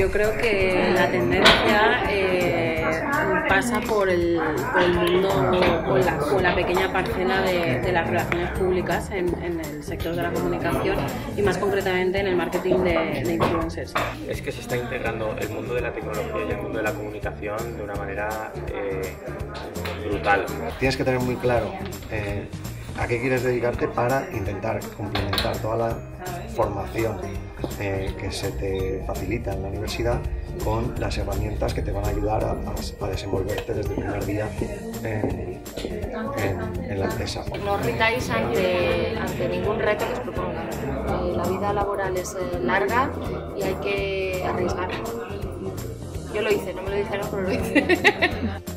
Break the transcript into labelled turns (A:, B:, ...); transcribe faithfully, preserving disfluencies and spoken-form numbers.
A: yo creo que la tendencia eh, pasa por el, por el mundo o la, o la pequeña parcela de, de las relaciones públicas en, en el sector de la comunicación y más concretamente en el marketing de, de influencers.
B: Es que se está integrando el mundo de la tecnología y el mundo de la comunicación de una manera eh, brutal.
C: Tienes que tener muy claro eh, a qué quieres dedicarte para intentar complementar toda la formación eh, que se te facilita en la universidad con las herramientas que te van a ayudar a, a, a desenvolverte desde el primer día en, en, en la empresa.
D: No os rindáis ante, ante ningún reto que os propongan. Eh, la vida laboral es eh, larga y hay que arriesgar. Yo lo hice, no me lo dijeron, pero lo hice.